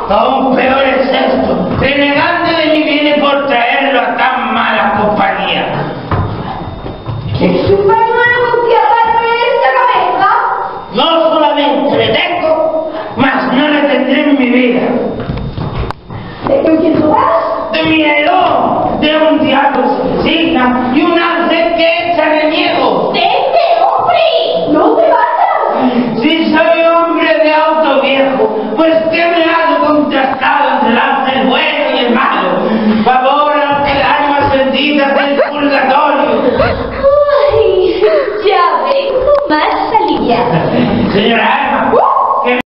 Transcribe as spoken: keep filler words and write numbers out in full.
Aún peor es esto, renegando de mi bien por traerlo a tan mala compañía. ¿Es un pañuelo con tierra en esta cabeza? No solamente le tengo, mas no le tendré en mi vida. ¿De con quién tú vas? De mi Elón, de un diablo sin signa y un ángel que echa reniego. ¡De este hombre! ¡No te vayas! Si soy hombre de auto viejo, pues que me hago contrastado entre el ángel bueno y el malo. Favor a las almas benditas del purgatorio. ¡Ay! Ya vengo más aliviada. Señora